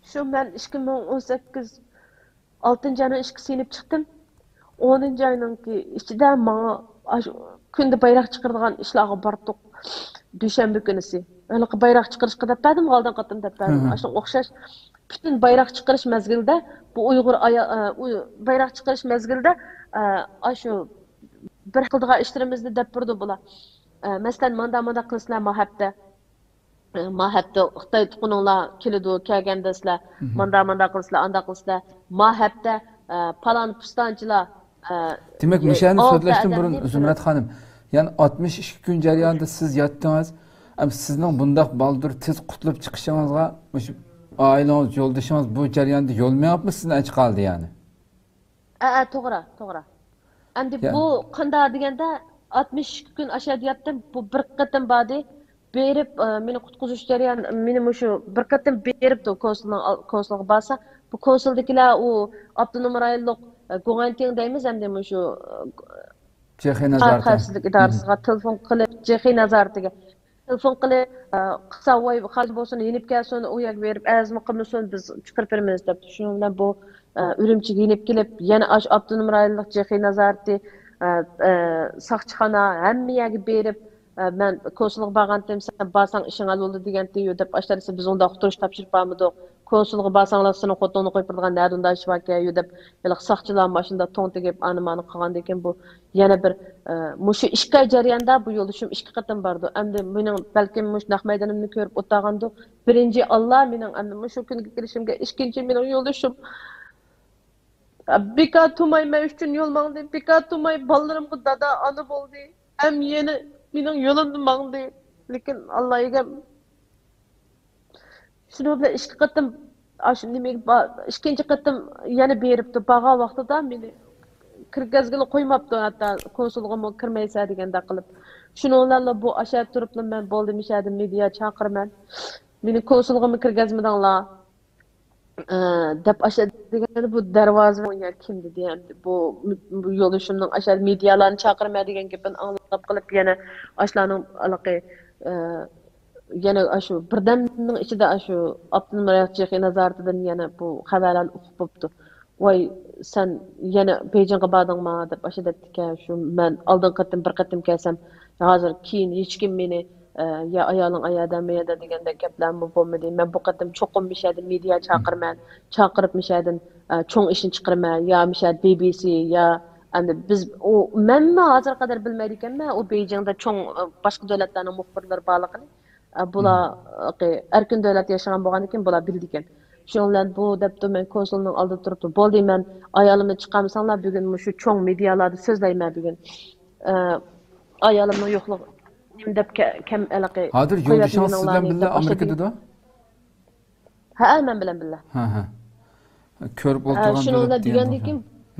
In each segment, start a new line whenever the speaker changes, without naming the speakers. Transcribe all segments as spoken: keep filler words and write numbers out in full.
Şu ben ikki ming o'n sakkiz oltinchi ayning ikkisi inip chiqdim. o'ninchi ayninki ichida menga kunda bayroq chiqaradigan ishlarga bordik. Dushanba kunisi. Aniq bayroq chiqarishga deb berdim, oldin qatim deb berdim. Ashunga o'xshash bütün bayroq chiqarish mezgilida bu Uyg'ur bayroq chiqarish mezgilida shu bir qildigan ishlarimizni deb turdi bular. Masalan, manda manda qilsizlar mahabda. Mahabda Xitoy tuquninglar keladi, kelganda sizlar manda manda qilsizlar, anda qilsizlar. Mahabda palan pustanchilar.
Demek müşahede so'zlashdan burun Zumrat xonim, yani oltmish ikki kun jarayonida siz yotdingiz. Am sizning bundaq baldur tez qutlab chiqishingizga shu oilangiz, yo'ldoshingiz bu jarayonda yo'l meyapmi sizni ach qoldi yani?
Ha, to'g'ri, to'g'ri. Endi bu qanday deganda oltmish ikki kun ashad yotdim. Bu bir qatim badi berib meni qutqizish jarayon meni shu bir qatim beribdi konsulning konsulga borsa, bu konsuldagilar u avtonom rayonlik Go'anting deymiz hamda shu
Chexiya nazorati
xavfsizlik idorasiga telefon qilib, Chexiya nazoratiga telefon qilib, qisa voy xarj bo'lsin, yenib kelsin, u yak berib, azmi qilmasin biz chiqarib beramiz deb. Shuning bilan bu Urumchiga yenib kelib, yana ash avtonom rayonlik Chexiya nazorati, saqchixona hamma yerga berib, men konsulga borgandim, sen borsang ishing hal bo'ldi degandiyu deb ashtarisi biz unda uqtirish topshirib bormadik. Konsulga barsanglar sizning xotinni qo'yib turgan nadunda ish borku deb yiliq saqchilar mashinada to'ng tegib animani qilgan ekan bu yana bir mushu ishqa jarayonda bu yo'lishim ikki qatim bordi. Endi mening balkim mush naq maydonimni ko'rib o'tagandi. Birinchi Allah mening endi mushu kunga kirishimga, ikkinchi mening yo'lishim Bekat Tumay men uchun yo'l mangdi. Bekat Tumay bolalarımga dada ana bo'ldi. Ham yana mening yo'limni mangdi. Lekin Allohga Şunu bilan ikki qatim aş nimaga ikkinchi qatim yana beribdi. Baga vaqtida meni kirgazgili qo'ymabdi, hatto konsulga kirmaysa deganda qilib. Shuninglarla bu ashab turibman men bo'ldim ishadi media chaqirman. Meni konsulga kirgazmadinglar. deb ashad deganda bu darvoza o'ynar kim dedi endi bu bu yo'lishimning ashad medialarni chaqirma degan gapini anglab qilib yana ashlarning aloqi yana shu birdamning ichida shu Abdul Malik Chexiya nazoratidan yana bu xabarlarni o'qib bo'pti. Voy sen yana Beijingga bordingmi deb ashadetdika shu men oldin qatim bir qatim kelsam hozir keyin hech kim meni ya ayoling ayada meyada deganda gaplarmi bo'lmadi. Men bu qatim cho'qim mishadim media chaqirman, chaqirib mishadim cho'ng ishini chiqarman ya mishad B B C ya endi biz u menmi hozir qadar bilmaydi ekanman u Beijingda cho'ng boshqa davlatlarning muxbirlari borligini. Bular erkin davlat yashagan bo'lgan ekan, bular bildi ekan. Shundan bu debdi men konsulning oldida turibdi. Bo'ldi men ayolimni chiqarmasanglar bugun shu cho'ng medialarda so'zlayman bugun. Ayolimning yo'qligi nim deb kam aloqa.
Hozir yo'ldishingiz sizdan birga Amerikada?
Ha, men bilan birga.
Ha, ha. Ko'rib o'tirgan.
Shundan degandan keyin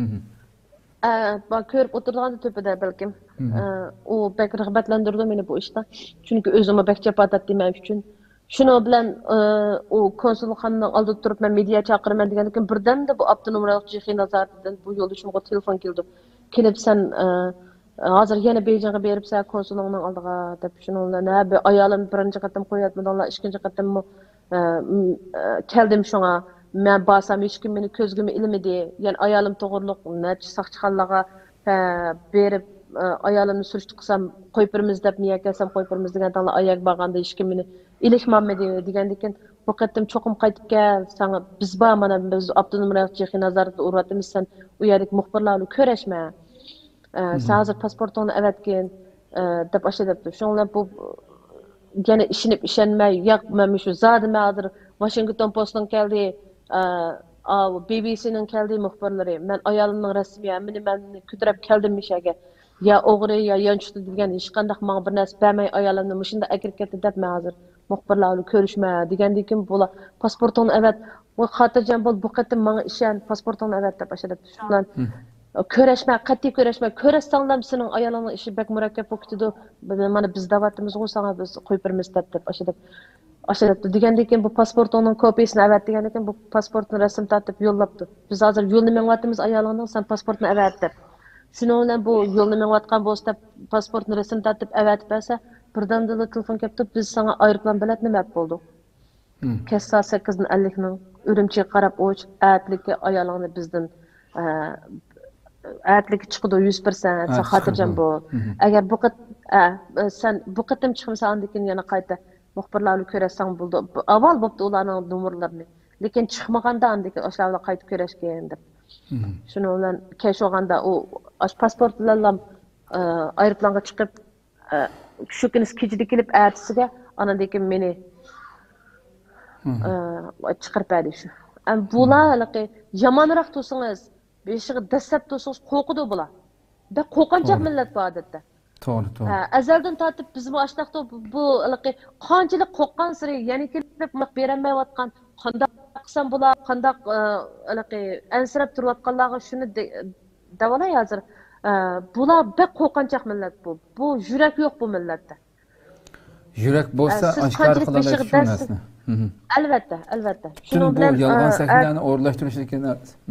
Bak ko'rib o'tirganda to'pida balkim. U bek rag'batlantirdi meni bu ishda. Chunki o'zimni bek chapatat demak uchun. Shuni bilan u konsulxonaning oldida turib men media chaqiraman degandan keyin birdanda bu avtonom rayonlik Chexiya nazoratidan bu yo'lishimga telefon keldi. Kelib sen hozir yana Beijingga beribsan konsulxonaning oldiga deb shuni bilan ha ayolim birinchi qatim qo'yatmadinglar, ikkinchi qatim keldim shunga. Men basam hech kim meni ko'zgimi ilmidi. Yani ayolim to'g'riliq necha saqchixonlarga berib ayolimni surishti qilsam qo'yib beramiz deb niyat qilsam qo'yib beramiz deganda ayak borganda hech kim meni ilishmamidi degandan keyin bu qatim cho'qim qaytib kel, sana biz bor mana biz avtonom rayonlik Chexiya nazoratida urvatimiz sen u yerdagi muxbirlarni ko'rashma. Sen hozir pasportingni avatgin deb ashla debdi. Shundan bu yana ishinib ishonmay, yo'q men shu zodima hozir Washington Post'dan keldi. B B C'nin keldi muxbirlari. Men ayolimning rasmiy meni men ko'tarib keldim mishaga. Ya o'g'ri ya yanchdi degan hech qanday menga bir narsa bermay ayolimni mushunda akirib ketdi deb men hozir muxbirlarni ko'rishma degandan keyin bular pasportini avat, bu xotirjam bo'l, bu qatim menga ishon, pasportini avat deb ashadib shundan ko'rashma, qat'iy ko'rashma, ko'rasanglar sening ayolingning ishi bak murakkab bo'lib ketadi. Mana biz da'vatimiz qo'ysanglar biz qo'yib beramiz deb ashadib ashadib degandan keyin bu pasportning kopiyasini avat degandan keyin bu pasportni rasm tortib yo'llabdi. Biz hozir yo'lni mengatimiz ayolingning sen pasportni avat deb. Shundan bilan bu yo'lni mengatgan bo'lsa pasportni rasm tortib avat bersa birdamda telefon kelibdi, biz sana aeroplan biletni berib bo'ldik. Kech soat sakkiz ellik ning Ürümçiye qarab o'ch, atlikka ayolingni bizdan atlikka chiqdi yuz persent, sen xotirjam bo'l. Agar bu qat sen bu qatim chiqmasa andikin yana qayta muxbirlarni ko'rasan bo'ldi. Avval bo'pti ularning nomerlarini. Lekin chiqmaganda andikin o'shalarni qayta ko'rashgan deb. Shuning bilan kesh olganda u pasport bilan aeroplanga chiqib shu kuni kechida kelib ertasiga anandikin meni chiqarib berdi shu. Bular haliqi yomonroq tursangiz, beshiga dastlab tursangiz qo'rqidi bular. Da qo'rqanchoq millat bu odatda.
To'g'ri, to'g'ri.
Azaldan tortib biz bu ashnaqda bu haliqi qanchalik qo'rqqan siri, ya'ni kelib maq berolmayotgan, qandoq qilsam bular, qandoq haliqi ansirab turayotganlarga shuni davolay hozir. Bular bek qo'rqanchoq millat bu. Bu yurak yo'q bu millatda.
Yurak bo'lsa oshkor qiladi shu narsani.
Albatta, albatta.
Shuning bilan yolg'on sahnani o'rlashtirishlikni.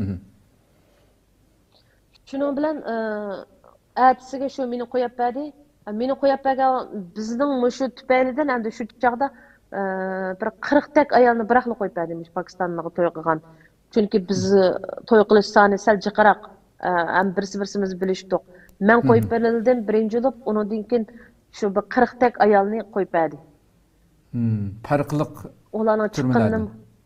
Shuning bilan ertasiga shu meni qo'yib berdi. Meni qo'yib bergan bizning shu tufaylidan endi shu chaqda bir qirq tak ayolni biraqli qo'yib berdimiz Pokistonga to'y qilgan. Chunki biz to'y qilish soni sal jiqaroq, ham birsi-birsimizni bilishdik. Men qo'yib berildim birinchi bo'lib, undan keyin shu bir qirq tak ayolni qo'yib berdi.
Hmm, farqliq
ularning chiqqanidan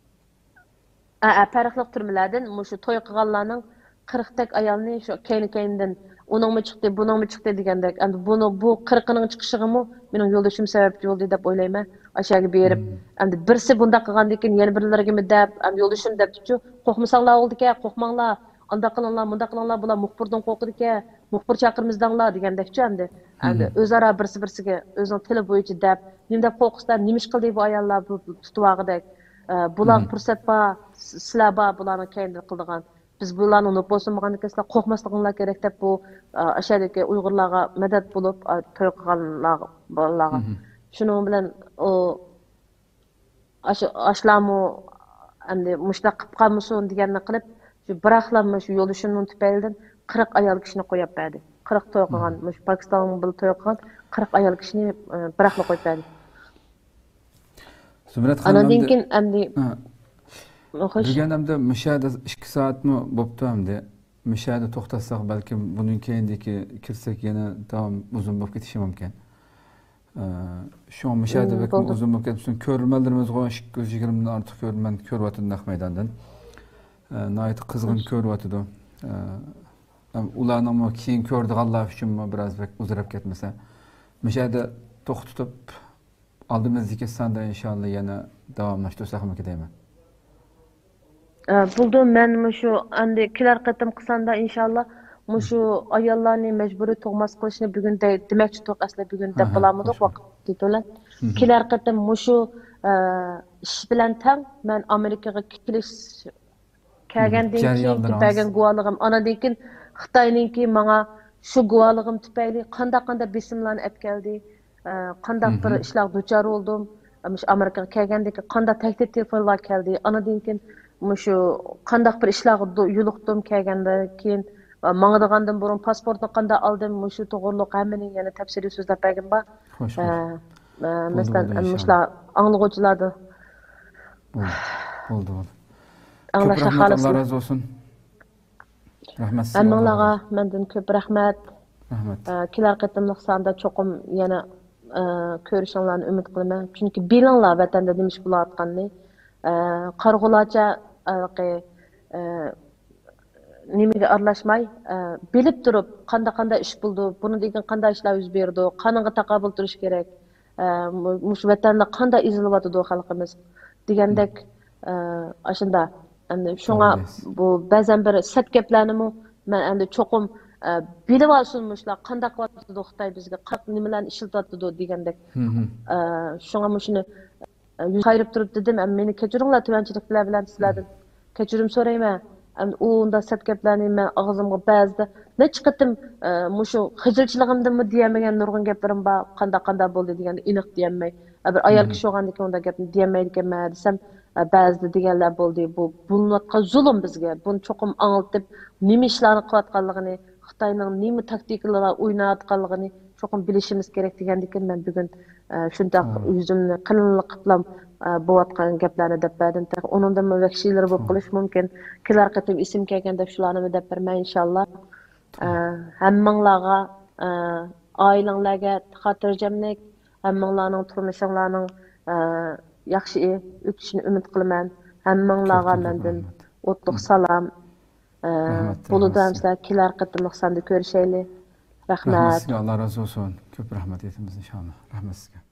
a farqliq turmalardan shu to'y qilganlarning qirq tak ayolni shu keyin-keyindan uningmi chiqdi, buningmi chiqdi degandek. Endi buni bu qirqining chiqishigimi mening yo'ldoshim sababchi bo'ldi deb o'ylayman. Aşağı berib, endi birsi bunda qilgandan keyin yana birlarga deb, ham yo'ldoshim debdi-ku, qo'rqmasanglar bo'ldi-ku, qo'rqmanglar, unda qilinglar, bunda qilinglar, bular muxbirdan qo'rqdi-ku, muxbir chaqirmizdanglar degandek-ku endi. Endi o'zaro birsi-birsiga o'zining tili bo'yicha deb, nima deb qo'rqislar, nima ish qildi bu ayollar bu tutuvag'idek. Bular fursat bor, sizlar bor bularni keyinda qildigan. Biz bularni unutib bo'lmagandan sizlar qo'rqmasliginglar kerak deb bu aşağıdaki Uyg'urlarga madad bo'lib to'y qilganlar bolalarga. Shuning bilan o ashlamu endi mushtaq qilib qolmasin deganni qilib, shu biraqlanma shu yo'lishimning tufaylidan qirq ayol kishini qo'yib berdi. qirq to'y qilgan, shu Pokistonning bil to'y qilgan qirq ayol kishini biraqla qo'yib berdi.
Zumrat xonim,
anadan keyin endi
deganimda mushada ikki soatmi bo'pti endi. Mushada to'xtatsak balkim bundan keyindagi kirsak yana davom uzun bo'lib ketishi mumkin. Şu an müşahede bakım uzun vakit bütün körülmelerimiz var, iki yüz yigirmeden artıq körülmen körvatın naq meydandan. Nayet kızgın körvatıdı. Ularning ama keyin kördü Allah üçün biraz bek uzarab ketmese. Müşahede to'xtatib aldığımızdaki sanda inşallah yana davamlaştırsak mı deyman.
Buldum men şu endi kelar qatim qilsanda inşallah Muşu ayollarni mecburi tug'mas qilishni bugun demakchi to'q asli bugun deb bilamiz vaqt to'lan. Kelar qatim muşu ish bilan tang men Amerikaga kelish kelgandan keyin bergan guvohligim anadan keyin Xitoyninki menga shu guvohligim tufayli qanday-qanday besimlarni olib keldi, qanday bir ishlar duchor bo'ldim. Mush Amerikaga kelgandan keyin qanday tahdid telefonlar keldi, anadan keyin mushu qanday bir ishlarga yo'liqdim kelgandan keyin mağdığandan burun pasportunu qanda aldım, muşu to'g'riliq hammani yana tafsiriy so'zlab bergan bor. Masalan, muşlar anglag'uvchilarni
bo'ldi, bo'ldi.
Anglashga xolis.
Allah razı olsun. Rahmat.
Hammalarga mendan ko'p rahmat.
Rahmat.
Kelar qatimliq sonda cho'qim yana ko'rishinglarni umid qilaman. Chunki bilinglar vatanda nima ish bo'layotganini. Qarg'ularcha nimaga aralashmay bilib turib qanday-qanday ish bo'ldi, buni degan qanday ishlar yuz berdi, qaningga taqobil turish kerak, mush vatanda qanday izilyapti xalqimiz degandek ashunda endi shunga bu ba'zan bir sat gaplarni men endi cho'qim bilib olsinmishlar qanday qilyapti Xitoy bizga qat nimalarni ishlatyapti degandek shunga shuni qayrib turib dedim, meni kechiringlar tuvanchilik bilan sizlardan kechirim so'rayman. Endi unda sat gaplarni men og'zimga ba'zida nech qatim mushu xijilchiligimdanmi diyamagan nurg'un gaplarim bor, qanday-qanday bo'ldi degan aniq diyamay. Bir ayol kishi bo'lgandan keyin unda gapni diyamaydi ekanman desam, ba'zida deganlar bo'ldi. Bu bunatgan zulm bizga. Buni cho'qim anglitib, nima ishlarni qilayotganligini, Xitoyning nima taktikalar o'ynayotganligini cho'qim bilishimiz kerak degandan keyin men bugun shunday yuzimni qilinliq qilib bo'layotgan gaplarni deb berdim. Onundan mı vekşileri bu qilish mümkün. Kelar qitim isim kelgan deb shularni deb bermay inşallah. Hammanglarga oilanglarga xotirjamlik, hammanglarning turmushinglarning yaxshi o'tishini umid qilaman. Hammanglarga mendan o'tliq salom. Buludan sizlar kelar qitimliq sanda ko'rishaylik. Rahmat.
Rahmat sizga, Allah razı olsun. Ko'p rahmat etamiz inşallah. Rahmat sizga.